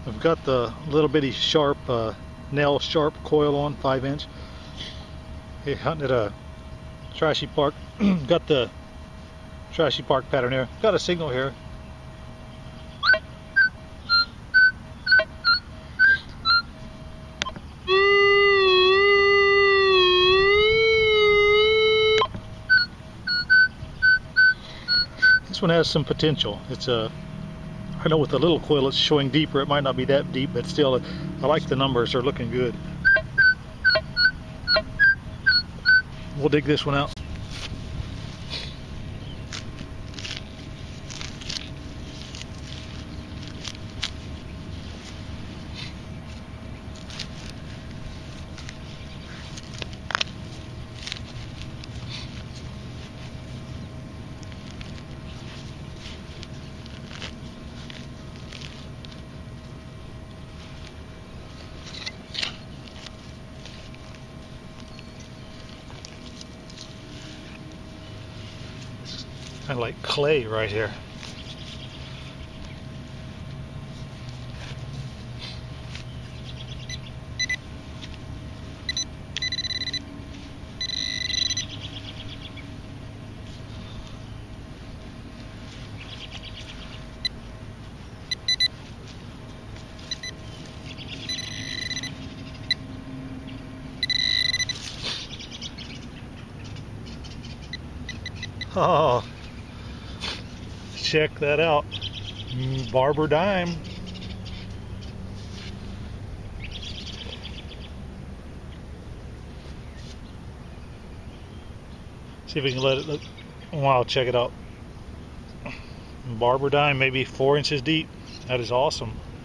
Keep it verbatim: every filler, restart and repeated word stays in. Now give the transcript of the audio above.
I've got the little bitty sharp, uh, nail sharp coil on, five inch. Hey, hunting at a trashy park. Got the trashy park pattern here. Got a signal here. This one has some potential. It's a I know with the little coil it's showing deeper. It might not be that deep, but still, I like the numbers. They're looking good. We'll dig this one out. Kind of like clay right here. Oh, check that out. Barber dime. See if we can let it look. Wow, check it out. Barber dime, maybe four inches deep. That is awesome.